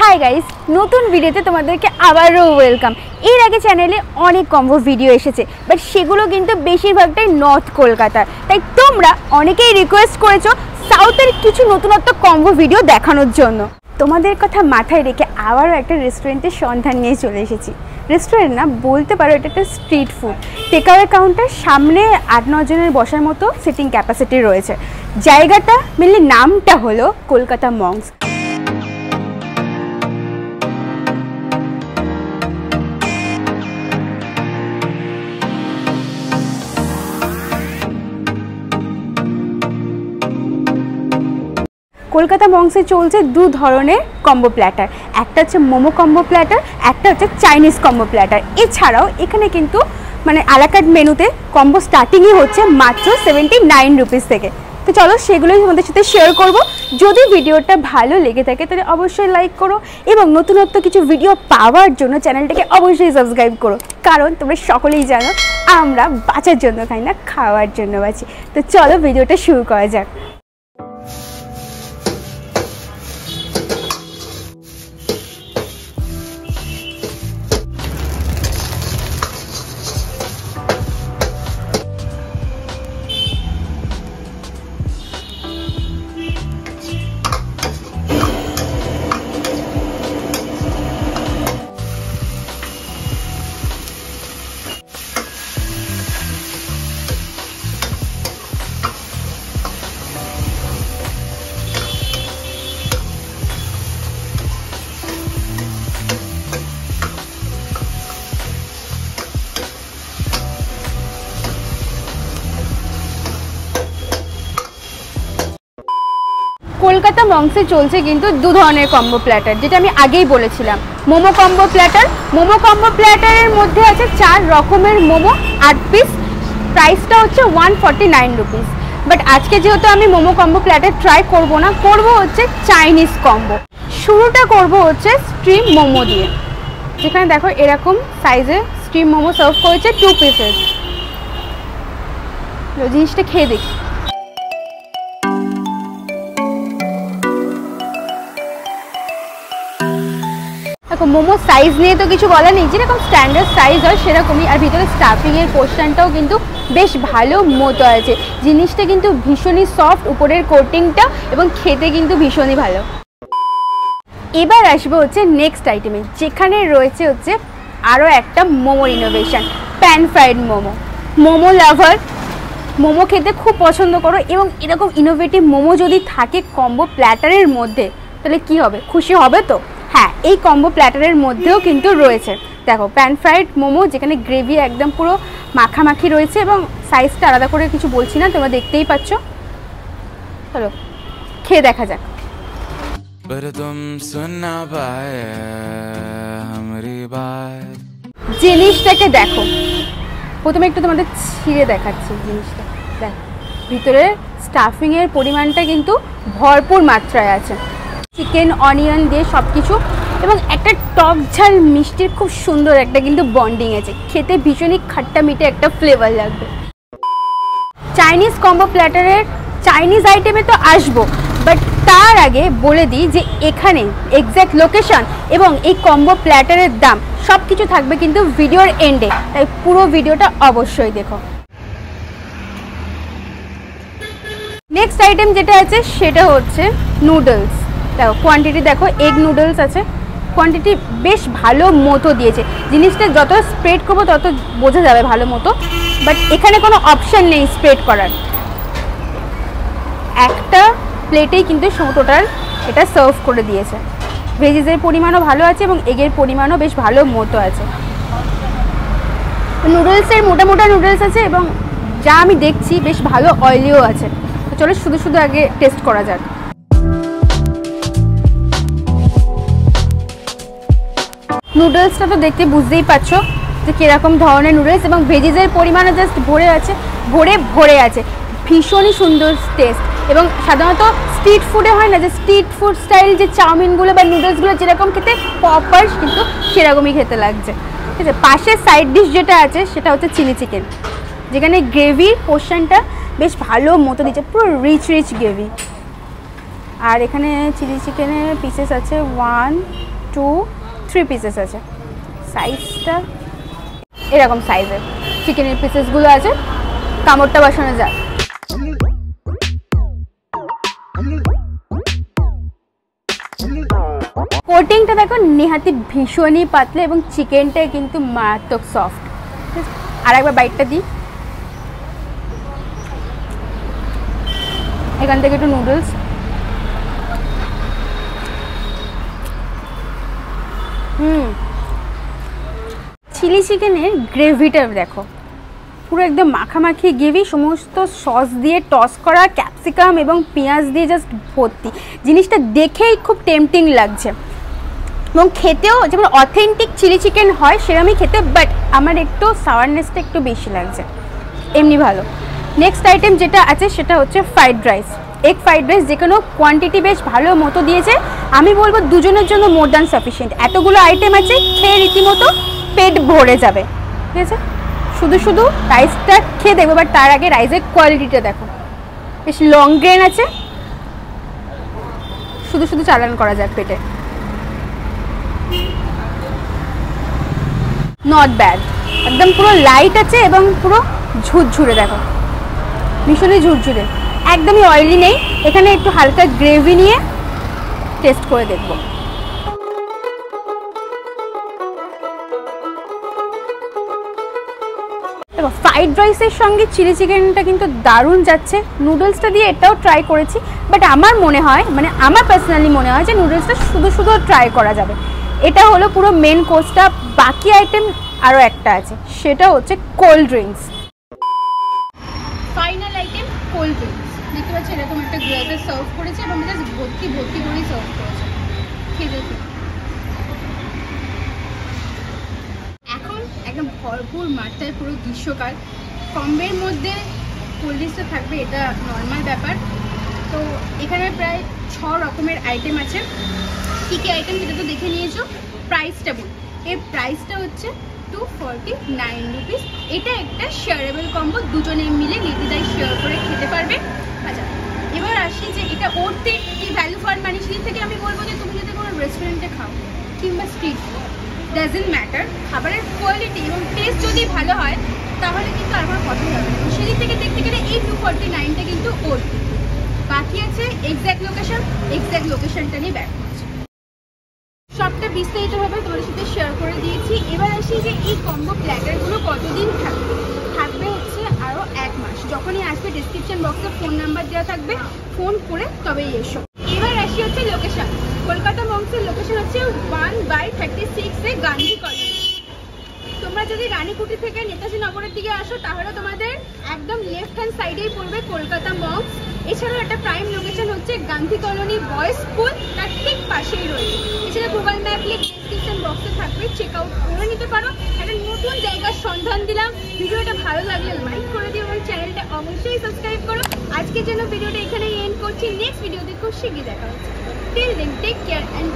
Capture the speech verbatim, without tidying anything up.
Hi guys, নতুন ভিডিওতে তোমাদেরকে আবারও ওয়েলকাম। এর আগে চ্যানেলে অনেক কম্বো ভিডিও এসেছে, বাট সেগুলো কিন্তু বেশিরভাগটাই নর্থ কলকাতার। তাই তোমরা অনেকেই রিকোয়েস্ট করেছো সাউথের কিছু নতুনত্ব কম্বো ভিডিও দেখানোর জন্য। তোমাদের কথা মাথায় রেখে আবারও একটা রেস্টুরেন্টের সন্ধান নিয়ে চলে এসেছি। রেস্টুরেন্ট না বলতে পারো, এটা একটা স্ট্রিট ফুড টেকআওয়ে কাউন্টার। সামনে আট ন জনের বসার মতো সিটিং ক্যাপাসিটি রয়েছে। জায়গাটা মেনলি নামটা হলো কলকাতা মংস। কলকাতা মংসে চলছে দু ধরনের কম্বো প্ল্যাটার, একটা হচ্ছে মোমো কম্বো প্ল্যাটার, একটা হচ্ছে চাইনিজ কম্বো প্ল্যাটার। এছাড়াও এখানে কিন্তু মানে আলাকাট মেনুতে কম্বো স্টার্টিংই হচ্ছে মাত্র সেভেন্টি নাইন রুপিস থেকে। তো চলো সেগুলোই তোমাদের সাথে শেয়ার করব। যদি ভিডিওটা ভালো লেগে থাকে তাহলে অবশ্যই লাইক করো এবং নতুনত্ব কিছু ভিডিও পাওয়ার জন্য চ্যানেলটাকে অবশ্যই সাবস্ক্রাইব করো, কারণ তোমরা সকলেই জানো আমরা বাঁচার জন্য খাই না, খাওয়ার জন্য বাঁচি। তো চলো ভিডিওটা শুরু করা যাক। কলকাতা মংসে চলছে কিন্তু দু ধরনের কম্বো প্ল্যাটার, যেটা আমি আগেই বলেছিলাম। Momo combo platter, momo combo প্ল্যাটারের মধ্যে আছে চার রকমের মোমো, আট পিস। প্রাইসটা হচ্ছে one forty nine rupees. But আজকে যেহেতু আমি মোমো কম্বো প্ল্যাটার ট্রাই করব না, করব হচ্ছে চাইনিজ কম্বো। শুরুটা করব হচ্ছে স্ট্রিম মোমো দিয়ে, যেখানে দেখো এরকম সাইজে স্ট্রিম মোমো সার্ভ করেছে টু পিসেস। জিনিসটা খেয়ে দেখি। দেখো মোমো সাইজ নিয়ে তো কিছু বলা নেই, যেরকম স্ট্যান্ডার্ড সাইজ হয় সেরকমই। আর ভিতরে স্টাফিংয়ের পোর্শনটাও কিন্তু বেশ ভালো মতো আছে। জিনিসটা কিন্তু ভীষণই সফট, উপরের কোটিংটা, এবং খেতে কিন্তু ভীষণই ভালো। এবার আসবো হচ্ছে নেক্সট আইটেমে, যেখানে রয়েছে হচ্ছে আরও একটা momo innovation, pan fried momo. Momo lover, momo খেতে খুব পছন্দ করো এবং এরকম ইনোভেটিভ মোমো যদি থাকে কম্বো প্ল্যাটারের মধ্যে, তাহলে কি হবে, খুশি হবে তো? হ্যাঁ, এই কম্বো প্ল্যাটারের মধ্যেও কিন্তু রয়েছে দেখো প্যান ফ্রাইড মোমো, যেখানে গ্রেভি একদম পুরো মাখামাখি রয়েছে এবং সাইজটা আলাদা করে কিছু বলছি না, তোমরা দেখতেই পাচ্ছ। চলো খেয়ে দেখা যাক। জিনিসটাকে দেখো, প্রথমে একটু তোমাদের ছিঁড়ে দেখাচ্ছি জিনিসটা। দেখো ভিতরে স্টাফিংয়ের পরিমাণটা কিন্তু ভরপুর মাত্রায় আছে। চিকেন অনিয়ন দিয়ে সব কিছু, এবং একটা টক ঝাল মিষ্টির খুব সুন্দর একটা কিন্তু বন্ডিং আছে। খেতে ভীষণই খাট্টা মিঠে একটা ফ্লেভার লাগবে। চাইনিজ কম্বো প্ল্যাটারের চাইনিজ আইটেমে তো আসবো, বাট তার আগে বলে দিই যে এখানে এক্স্যাক্ট লোকেশন এবং এই কম্বো প্ল্যাটারের দাম সব কিছু থাকবে কিন্তু ভিডিওর এন্ডে, তাই পুরো ভিডিওটা অবশ্যই দেখো। নেক্সট আইটেম যেটা আছে সেটা হচ্ছে নুডলস। দেখো কোয়ান্টিটি দেখো, এগ নুডলস আছে, কোয়ান্টিটি বেশ ভালো মতো দিয়েছে। জিনিসটা যত স্প্রেড করবো তত বোঝা যাবে ভালো মতো, বাট এখানে কোনো অপশান নেই স্প্রেড করার। একটা প্লেটেই কিন্তু টোটাল এটা সার্ভ করে দিয়েছে। ভেজিসের পরিমাণও ভালো আছে এবং এগের পরিমাণও বেশ ভালো মতো আছে। নুডলসের মোটা মোটা নুডলস আছে এবং যা আমি দেখছি বেশ ভালো অয়েলিও আছে। তো চলো শুধু শুধু আগে টেস্ট করা যাক। নুডলসটা তো দেখতে বুঝতেই পারছো যে কীরকম ধরনের নুডলস, এবং ভেজিসের পরিমাণও জাস্ট ভরে আছে, ভরে ভরে আছে। ভীষণই সুন্দর টেস্ট। এবং সাধারণত স্ট্রিট ফুডে হয় না যে স্ট্রিট ফুড স্টাইল যে চাউমিনগুলো বা নুডলসগুলো যেরকম খেতে প্রপার, কিন্তু সেরকমই খেতে লাগছে। ঠিক আছে, পাশের সাইড ডিশ যেটা আছে সেটা হচ্ছে চিলি চিকেন, যেখানে গ্রেভির পোর্শনটা বেশ ভালো মতো দিচ্ছে, পুরো রিচ রিচ গ্রেভি। আর এখানে চিলি চিকেনের পিসেস আছে ওয়ান টু থ্রি পিসেস আছে। সাইজটা এরকম সাইজের চিকেনের পিসেসগুলো আছে। কামড়টা বসানো যায়। কোটিংটা দেখো নেহাতি ভীষণই পাতলা এবং চিকেনটা কিন্তু মারাত্মক সফট। আর একবার বাইটটা দিই। এখান থেকে একটু নুডলস, হুম চিলি চিকেনের গ্রেভিটা দেখো পুরো একদম মাখামাখি গ্রেভি, সমস্ত সস দিয়ে টস করা, ক্যাপসিকাম এবং পেঁয়াজ দিয়ে জাস্ট ভর্তি। জিনিসটা দেখেই খুব টেম্পটিং লাগছে এবং খেতেও যেমন অথেন্টিক চিলি চিকেন হয় সেরকমই খেতে, বাট আমার একটু সাওয়ারনেসটা একটু বেশি লাগছে, এমনি ভালো। নেক্সট আইটেম যেটা আছে সেটা হচ্ছে fried rice. Egg fried rice যে কোনো কোয়ান্টিটি বেশ ভালো মতো দিয়েছে, আমি বলবো দুজনের জন্য মোর দ্যান সাফিসিয়েন্ট। এতগুলো আইটেম আছে, খেয়ে রীতিমতো পেট ভরে যাবে, ঠিক আছে। শুধু শুধু রাইসটা খেয়ে দেখবো, বাট তার আগে রাইসের কোয়ালিটিটা দেখো, বেশ লং গ্রেন আছে, শুধু শুধু চালান করা যায় পেটে, নট ব্যাড, একদম পুরো লাইট আছে এবং পুরো ঝুরঝুরে দেখো, ভীষণই ঝুরঝুরে, একদমই অয়েলি নেই। এখানে একটু হালকা গ্রেভি নিয়ে টেস্ট করে দেখবো। দেখো ফ্রাইড রাইসের সঙ্গে চিলি চিকেনটা কিন্তু দারুণ যাচ্ছে। নুডলসটা দিয়ে এটাও ট্রাই করেছি, বাট আমার মনে হয় মানে আমার পার্সোনালি মনে হয় যে নুডলসটা শুধু শুধু ট্রাই করা যাবে। এটা হলো পুরো মেন কোর্সটা। বাকি আইটেম আরও একটা আছে, সেটা হচ্ছে cold drinks. Final item cold drinks. দেখতে পাচ্ছি এরকম একটা গ্লাসে সার্ভ করেছে এবং জাস্ট ভর্তি ভর্তি করেই সার্ভ করেছে। খেয়ে দেখি। এখন একদম ভরপুর মাত্রায় পুরো গ্রীষ্মকাল, কম্বের মধ্যে কোল্ড ড্রিঙ্কসটা থাকবে, এটা নর্মাল ব্যাপার। তো এখানে প্রায় ছ রকমের আইটেম আছে। কী কী আইটেম সেটা তো দেখে নিয়েছো। প্রাইসটা বল, এর প্রাইসটা হচ্ছে টু ফর্টি নাইন রুপিস। এটা একটা শেয়ারেবল কম্বো, দুজনে মিলে নির্দ্বিধায় শেয়ার করে খেতে পারবে। আচ্ছা এবার আসি যে এটা ওরতে কি ভ্যালু ফর মানি। সেই থেকে আমি বলবো যে তুমি যদি কোনো রেস্টুরেন্টে খাও কিংবা স্ট্রিট ফুড, ডাজেন্ট ম্যাটার, খাবারের কোয়ালিটি এবং টেস্ট যদি ভালো হয় তাহলে কিন্তু আর আমার কথা হবে। সেদিক থেকে দেখতে গেলে এই টু ফর্টি নাইনটা কিন্তু ওরতে। বাকি আছে এক্স্যাক্ট লোকেশন, এক্স্যাক্ট লোকেশনটা নিয়ে ব্যাক করছি। সবটা বিস্তারিতভাবে তোমাদের সাথে শেয়ার করে দিয়েছি। এবার আসি যে এই কম্বো প্ল্যাটারগুলো কতদিন থাকবে। থাকবে হচ্ছে আরও এক মাস। যখনই আসবে ডিসক্রিপশন বক্সে ফোন নাম্বার দেওয়া থাকবে, ফোন করে তবেই এসো। এবার আসি হচ্ছে লোকেশন। কলকাতা মংসের লোকেশন হচ্ছে ওয়ান বাই থার্টি সিক্সে গান্ধী কলোনি। তোমরা যদি রানীকুটি থেকে নেতাজি নগরের দিকে আসো তাহলে তোমাদের একদম লেফট হ্যান্ড সাইডেই পড়বে কলকাতা মংস। এছাড়াও একটা প্রাইম লোকেশন হচ্ছে গান্ধী কলোনি বয়েজ স্কুল, তার ঠিক পাশেই রয়েছে। এছাড়া গুগল ম্যাপ লিঙ্ক ডিসক্রিপশন বক্সে থাকবে, চেক আউট করে নিতে পারো। একটা নতুন জায়গার সন্ধান দিলাম। ভিডিওটা ভালো লাগলে লাইক করে দিও এবং চ্যানেলটা অবশ্যই সাবস্ক্রাইব করো। আজকের জন্য ভিডিওটা এখানেই এন্ড করছি। নেক্সট ভিডিওতে খুব শীঘ্রই দেখা হচ্ছে। Till then take care and